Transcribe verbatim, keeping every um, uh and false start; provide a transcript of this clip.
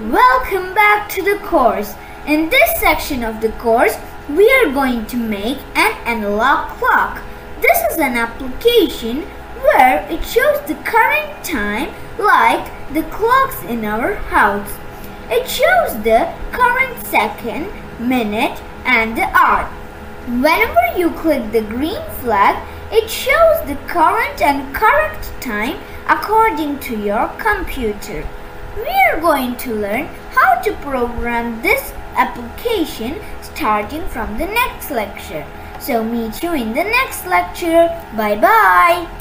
Welcome back to the course. In this section of the course, we are going to make an analog clock. This is an application where it shows the current time like the clocks in our house. It shows the current second, minute and the hour. Whenever you click the green flag, it shows the current and correct time according to your computer. We are going to learn how to program this application starting from the next lecture. So meet you in the next lecture. Bye bye.